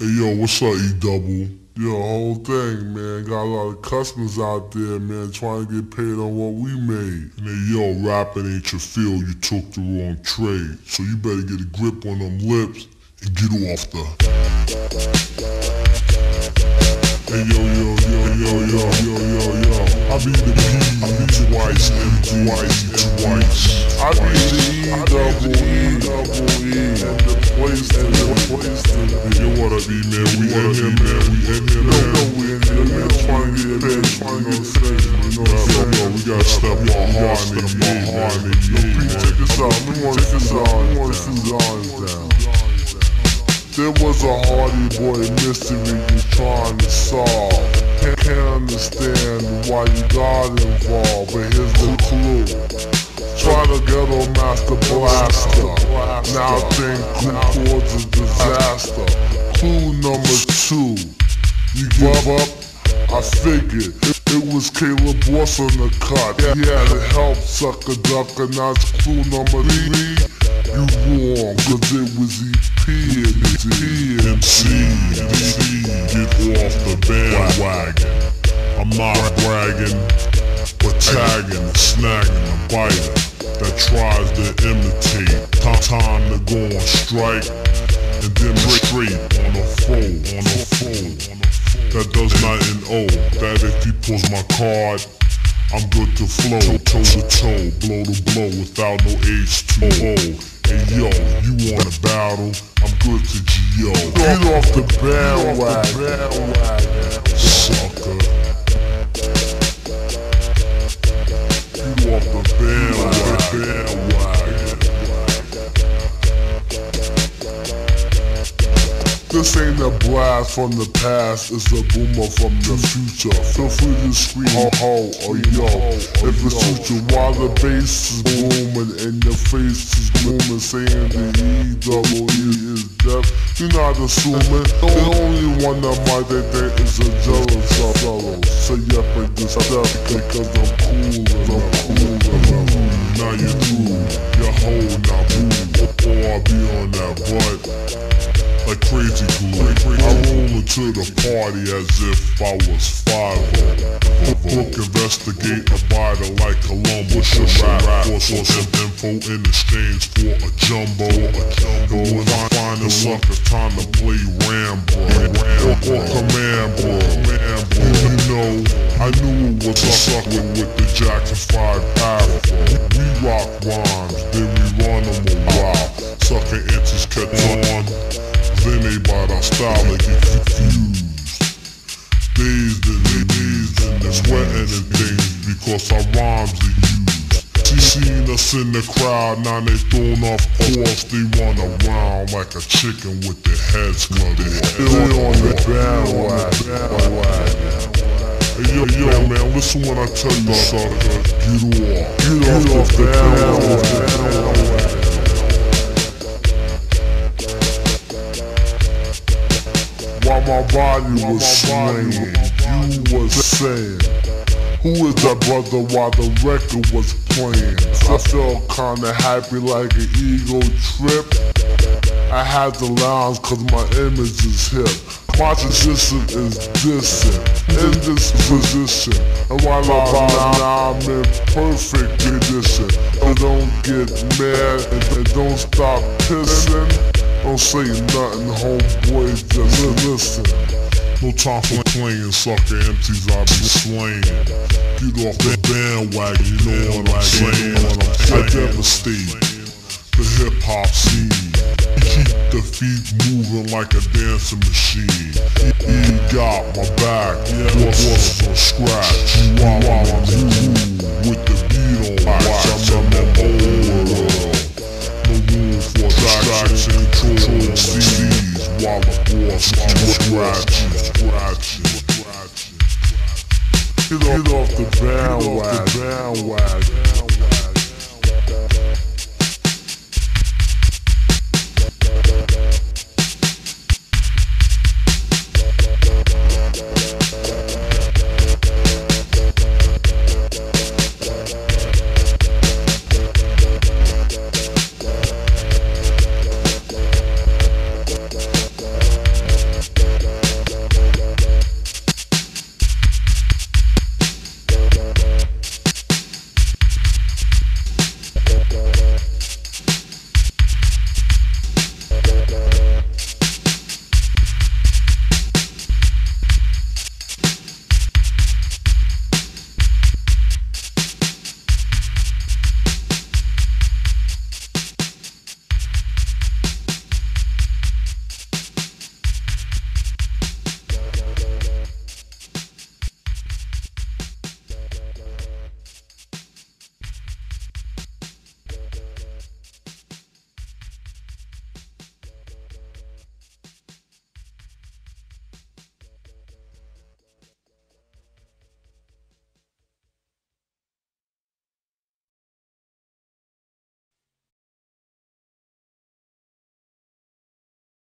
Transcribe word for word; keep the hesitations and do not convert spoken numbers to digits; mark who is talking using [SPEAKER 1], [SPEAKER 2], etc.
[SPEAKER 1] Hey yo, what's up, E Double? Yo, whole thing, man. Got a lot of customers out there, man, trying to get paid on what we made. And then, yo, rapping ain't your field, you took the wrong trade. So you better get a grip on them lips and get off the. Hey yo, yo, yo, yo, yo, yo, yo, yo. I be the P, I be twice, and twice, twice. I be the E double E, double E, and the place, and the place to be. Yo, what up, E, man? We in here, man. We in here, man. No, we in here, man. Trying to get paid, trying to get paid. You know what I'm saying? Yo, we gotta step our heart in the E, man. Yo, Pete, check this out. We want to see the arms down. There was a Hardy Boy mystery you trying to solve. Can't, can't understand why you got involved, but here's the clue. Try to ghetto master blaster. Now think who caused a disaster. Clue number two. You give up? I figured it, it was Caleb Boss on the cut. He had to help sucker duck, and that's clue number three. You wrong, cause it was E P and M C, get off the bandwagon. I'm not bragging, but tagging and snagging a biter that tries to imitate. Time, time to go on strike and demonstrate on a foe, on a foe that does not N O. That if he pulls my card, I'm good to flow, toe to toe, blow to blow without no H two O. Hey yo, you want a battle? I'm good to G O. Get off the bandwagon, sucker. Get off the bandwagon. This ain't a blast from the past, it's a boomer from the future. Feel free to scream ho ho or yo if it suits you while the bass is booming and your face is booming, saying the E double E is deaf. You're not assuming the only one that might think is a jealous fellow. So you break this stuff because I'm cool and I'm cool. Now you're through, your hoe now boo, or I'll be on that butt like crazy glue. I roll into the party as if I was five. Book, investigate, abide like Columbo. Should rap for some info in exchange for a jumbo. Go and find a sucker, time to play Rambo or Command Bro. You know, I knew it was a sucker with the Jackson five power. We rock rhymes, then we run them a while. Sucker inches catch on. Then they bought our style and get confused. Dazed and they dazed and they're sweating and things because our rhymes are used. She seen us in the crowd, now they thrown off course. They run around like a chicken with their heads cut off. They on the bandwagon. Hey yo, yo man, listen when I tell you, sucker. Get off. Get off the bandwagon. While my body was swaying, you was saying, who is that brother while the record was playing? I felt kinda happy like an ego trip. I had the lines cause my image is hip. My position is distant, in this position. And while I'm now I'm in perfect condition. So don't get mad and don't stop pissing. Don't say nothing, homeboy, just listen. No time for playing, sucker empties, I be slaying. Get off the bandwagon, you know what I'm saying? I devastate the hip-hop scene. Keep the feet moving like a dancing machine. He got my back, what's on scratch. While I'm moving with the beat on wax, I'm in my old world. No room for distraction, control C Ds while the boss keeps scratching, scratching, scratching. Get off the bandwagon.